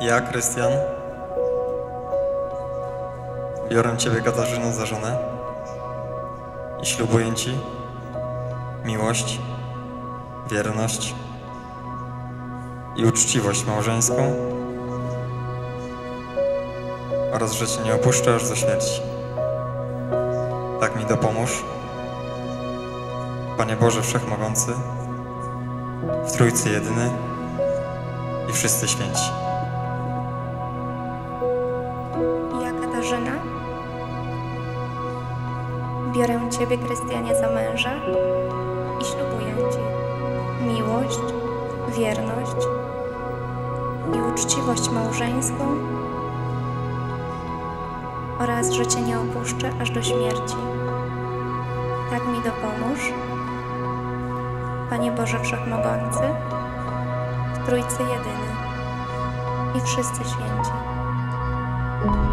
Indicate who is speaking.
Speaker 1: Ja, Krystian, biorę Ciebie, Katarzyno, za żonę i ślubuję Ci miłość, wierność i uczciwość małżeńską oraz, że Cię nie opuszczę aż do śmierci. Tak mi dopomóż, Panie Boże Wszechmogący, w Trójcy Jedyny i wszyscy święci.
Speaker 2: Ja, Katarzyna, biorę Ciebie, Krystianie, za męża i ślubuję Ci miłość, wierność i uczciwość małżeńską oraz, że Cię nie opuszczę aż do śmierci. Tak mi dopomóż, Panie Boże Wszechmogący, w Trójcy Jedyny i wszyscy święci.